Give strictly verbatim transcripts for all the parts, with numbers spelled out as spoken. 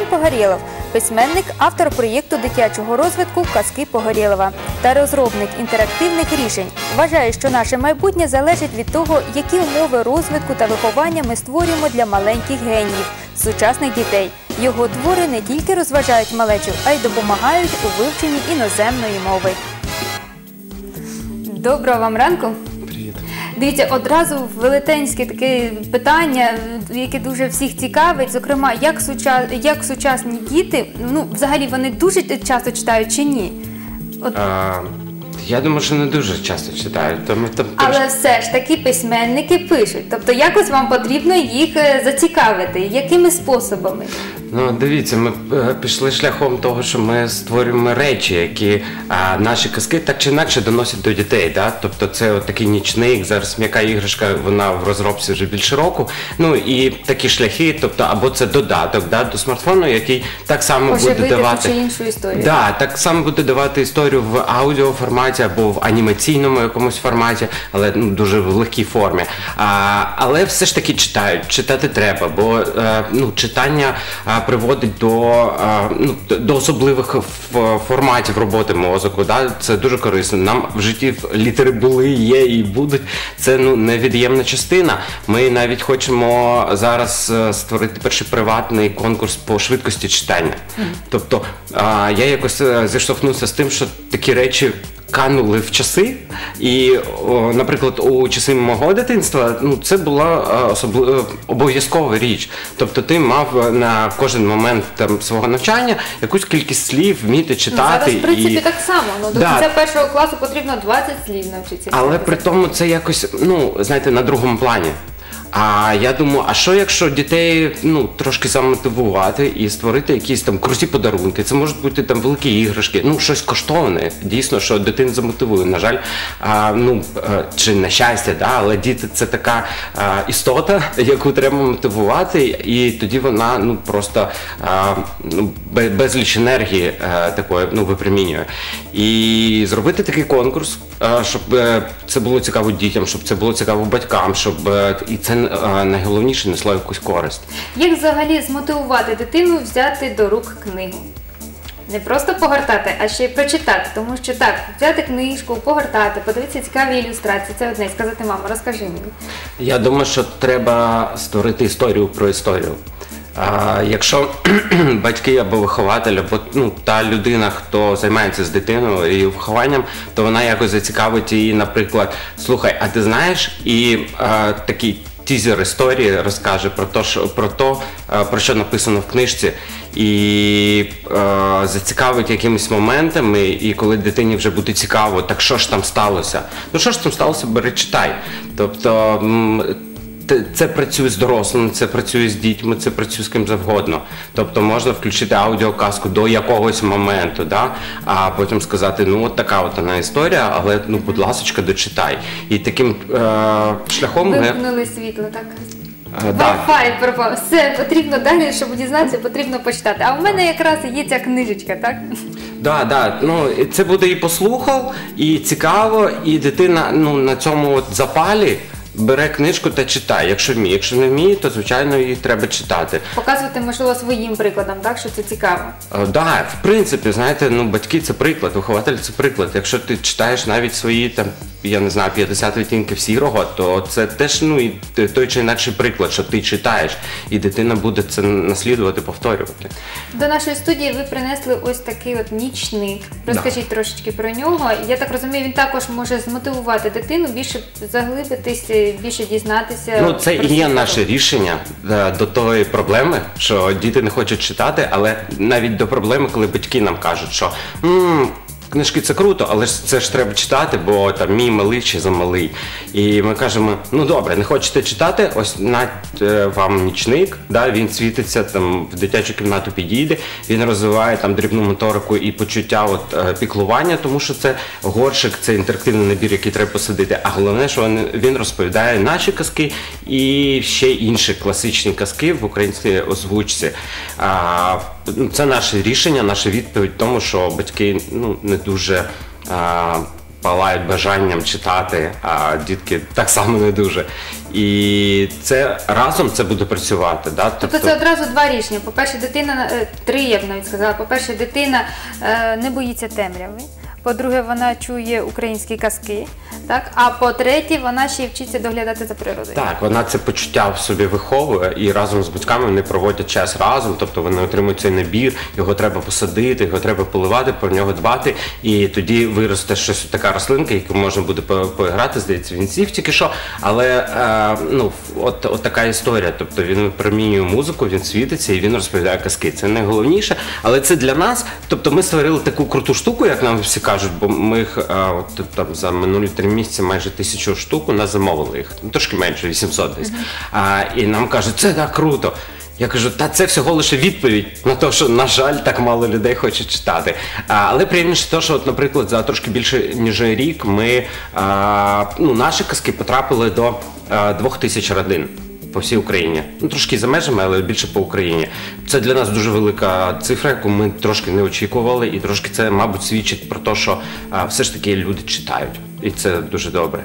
Погорєлов – письменник, автор проєкту дитячого розвитку «Казки Погорєлова» та розробник інтерактивних рішень. Вважає, що наше майбутнє залежить від того, які умови розвитку та виховання ми створюємо для маленьких геніїв – сучасних дітей. Його твори не тільки розважають малечу, а й допомагають у вивченні іноземної мови. Доброго вам ранку! Привіт. Дивіться, одразу велетенське таке питання, яке дуже всіх цікавить, зокрема, як, суча... як сучасні діти, ну, взагалі, вони дуже часто читають чи ні? От... А, я думаю, що не дуже часто читають. Тому, там, Але тож... все ж таки письменники пишуть. Тобто якось вам потрібно їх зацікавити. Якими способами? Ну, дивіться, ми пішли шляхом того, що ми створюємо речі, які а, наші казки так чи інакше доносять до дітей. Да? Тобто це от такий нічник, зараз м'яка іграшка, вона в розробці вже більше року. Ну і такі шляхи, тобто або це додаток, да, до смартфону, який так само Оживити буде давати... чи іншу історію. Да, так само буде давати історію в аудіоформаті або в анімаційному якомусь форматі, але ну, дуже в легкій формі. А, але все ж таки читають, читати треба, бо а, ну, читання а, приводить до, а, ну, до особливих форматів роботи мозку. Да? Це дуже корисно. Нам в житті літери були, є і будуть. Це ну, невід'ємна частина. Ми навіть хочемо зараз створити перший приватний конкурс по швидкості читання. Mm. Тобто а, я якось зіштовхнувся з тим, що такі речі канули в часи, і, о, наприклад, у часи мого дитинства ну, це була особливо обов'язкова річ. Тобто ти мав на кожен момент там, свого навчання якусь кількість слів вміти читати. Ну, зараз, в принципі, і... так само. Ну, до да. кінця першого класу потрібно двадцять слів навчитися. Але при тому це якось, ну, знаєте, на другому плані. А я думаю, а що якщо дітей ну, трошки замотивувати і створити якісь там круті подарунки? Це можуть бути там великі іграшки, ну щось коштовне, дійсно, що дитину замотивує. На жаль, а, ну, чи на щастя, да, але діти це така а, істота, яку треба мотивувати, і тоді вона ну, просто а, ну, безліч енергії а, такої ну, випромінює. І зробити такий конкурс, а, щоб це було цікаво дітям, щоб це було цікаво батькам, щоб і це найголовніше несло якусь користь. Як взагалі змотивувати дитину взяти до рук книгу? Не просто погортати, а ще й прочитати. Тому що так, взяти книжку, погортати, подивитися цікаві ілюстрації. Це одне. Сказати, мама, розкажи мені. Я думаю, що треба створити історію про історію. А, якщо батьки або вихователь, або ну, та людина, хто займається з дитиною і вихованням, то вона якось зацікавить її, наприклад, слухай, а ти знаєш, і а, такий тізер історії розкаже про те, що, про, то, про що написано в книжці, і е, зацікавить якимись моментами, і коли дитині вже буде цікаво, так що ж там сталося? Ну що ж там сталося, бери, читай. Тобто це працює з дорослими, це працює з дітьми, це працює з ким завгодно. Тобто можна включити аудіоказку до якогось моменту, да? А потім сказати, ну от така от вона історія, але ну, будь ласочка, дочитай. І таким е шляхом... Вимкнули світло, так? Да. Wi-Fi пропав. Все, потрібно далі, щоб дізнатися, потрібно почитати. А в мене якраз є ця книжечка, так? Да, да. Ну, це буде і послухав, і цікаво, і дитина ну, на цьому от запалі бере книжку та читає, якщо вміє. Якщо не вміє, то, звичайно, її треба читати. Показувати, можливо, своїм прикладом, так, що це цікаво? Так, да, в принципі, знаєте, ну, батьки – це приклад, вихователь – це приклад. Якщо ти читаєш навіть свої, там, я не знаю, п'ятдесят відтінків сірого, то це теж, ну, і той чи інакший приклад, що ти читаєш, і дитина буде це наслідувати, повторювати. До нашої студії ви принесли ось такий от нічник. Розкажіть да. трошечки про нього. Я так розумію, він також може змотивувати дитину, більше заглибитись, більше дізнатися. Ну, це і є наше рішення до тої проблеми, що діти не хочуть читати, але навіть до проблеми, коли батьки нам кажуть, що «Ммм, книжки це круто, але ж це ж треба читати, бо там мій малий чи замалий». І ми кажемо, ну добре, не хочете читати, ось на вам нічник, да, він світиться, там в дитячу кімнату підійде, він розвиває там дрібну моторику і почуття от, піклування, тому що це горшик, це інтерактивний набір, який треба посадити, а головне, що він, він розповідає наші казки і ще інші класичні казки в українській озвучці. А, це наше рішення, наша відповідь тому, що батьки ну, не дуже а, палають бажанням читати, а дітки так само не дуже. І це разом це буде працювати. Да? Тобто це одразу два рішення. По-перше, дитина, е, три, я б навіть сказала. По-перше, дитина е, не боїться темряви. По-друге, вона чує українські казки, так? А по-третє, вона ще й вчиться доглядати за природою. Так, вона це почуття в собі виховує, і разом з батьками вони проводять час разом, тобто вони отримують цей набір, його треба посадити, його треба поливати, про нього дбати, і тоді виросте щось така рослинка, яку можна буде по- поіграти, здається, він сів тільки що, але е, ну, от, от така історія, тобто він примінює музику, він світиться і він розповідає казки. Це найголовніше, але це для нас, тобто ми створили таку круту штуку, як нам всі кажуть, бо ми їх е, от, там, за минулі три місяці майже тисячу штук у нас замовили їх, ну, трошки менше, вісімсот десь. А, і нам кажуть, це так круто. Я кажу, та це всього лише відповідь на те, що, на жаль, так мало людей хоче читати. А, але приємніше те, що, от, наприклад, за трошки більше ніж рік ми, а, ну, наші казки потрапили до а, двох тисяч родин по всій Україні. Ну, трошки за межами, але більше по Україні. Це для нас дуже велика цифра, яку ми трошки не очікували, і трошки це, мабуть, свідчить про те, що а, все ж таки люди читають. І це дуже добре.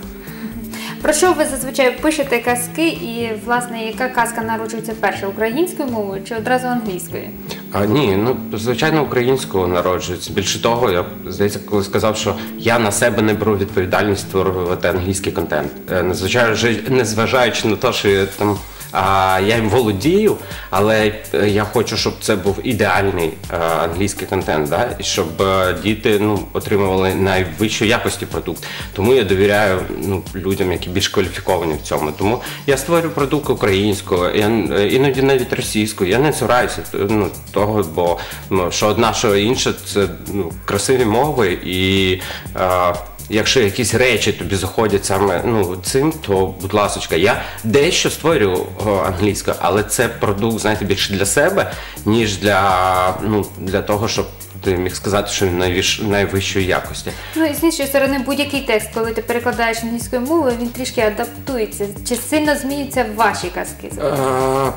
Про що ви зазвичай пишете казки і, власне, яка казка народжується перше, українською мовою чи одразу англійською? А, ні, ну, звичайно, українською народжується. Більше того, я, здається, коли сказав, що я на себе не беру відповідальність створювати англійський контент. Е, Незважаючи, незважаючи на те, що я там а, я їм володію, але я хочу, щоб це був ідеальний а, англійський контент, да? І щоб а, діти, ну, отримували найвищої якості продукт. Тому я довіряю, ну, людям, які більш кваліфіковані в цьому. Тому я створюю продукт українською, я, іноді навіть російською. Я не цураюся, ну, того, бо, ну, що одна, що інша, це, ну, красиві мови і а, якщо якісь речі тобі заходять саме, ну, цим, то, будь ласочка, я дещо створюю англійською, але це продукт, знаєте, більше для себе, ніж для, ну, для того, щоб ти міг сказати, що він найвищ, найвищої якості. Ну і з іншої сторони, будь-який текст, коли ти перекладаєш англійською мовою, він трішки адаптується. Чи сильно змінюються ваші казки? А,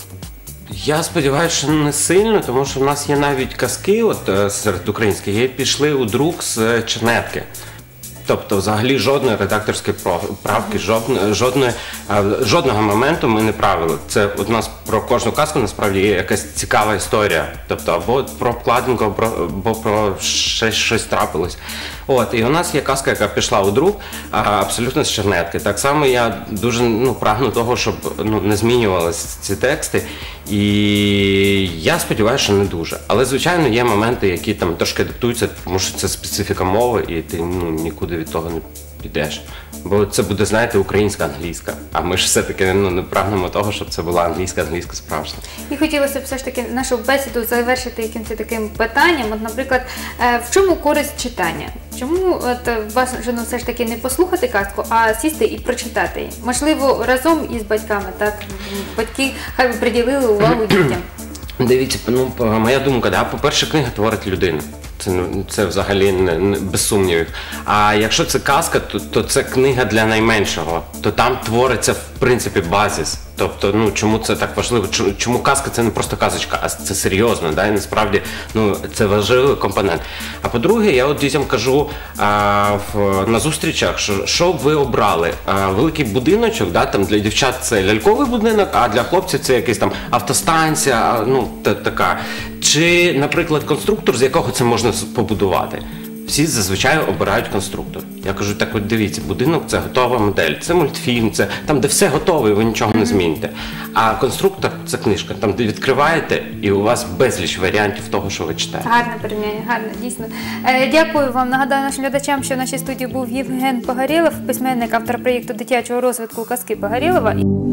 я сподіваюся, що не сильно, тому що в нас є навіть казки, от серед українських, які пішли у друк з чернетки. Тобто, взагалі, жодної редакторської правки, жодної, жодної, жодного моменту ми не правили. Це у нас про кожну казку насправді є якась цікава історія. Тобто, або про обкладинку, або, або про щось, щось трапилось. От, і у нас є казка, яка пішла у друк, абсолютно з чернетки. Так само я дуже, ну, прагну того, щоб, ну, не змінювалися ці тексти. І я сподіваюся, що не дуже. Але, звичайно, є моменти, які там трошки адаптуються, тому що це специфіка мови, і ти, ну, нікуди від того не підеш. Бо це буде, знаєте, українська-англійська. А ми ж все-таки, ну, не прагнемо того, щоб це була англійська-англійська справжня. І хотілося б все ж таки нашу бесіду завершити якимось таким питанням. От, наприклад, в чому користь читання? Чому от бажано все ж таки не послухати казку, а сісти і прочитати її? Можливо, разом із батьками, так? Батьки хай би приділили увагу дітям. Дивіться, ну, моя думка, да, по-перше, книга творить людину. Це, це взагалі не, не, без сумнівів. А якщо це казка, то, то це книга для найменшого. То там твориться, в принципі, базис. Тобто, ну, чому це так важливо? Чому казка це не просто казочка, а це серйозно, да? І насправді, ну, це важливий компонент. А по-друге, я от дітям кажу а, в, на зустрічах, що, що б ви обрали? А, великий будиночок, да? Там для дівчат це ляльковий будинок, а для хлопців це якась там автостанція, ну, та, така. Чи, наприклад, конструктор, з якого це можна побудувати? Всі зазвичай обирають конструктор. Я кажу, так от дивіться, будинок – це готова модель, це мультфільм, це там, де все готове, і ви нічого не зміните. А конструктор – це книжка, там, де відкриваєте, і у вас безліч варіантів того, що ви читаєте. Гарне порівняння, гарне, дійсно. Е, дякую вам. Нагадаю нашим глядачам, що в нашій студії був Євген Погорєлов, письменник, автор проєкту дитячого розвитку «Казки Погорєлова».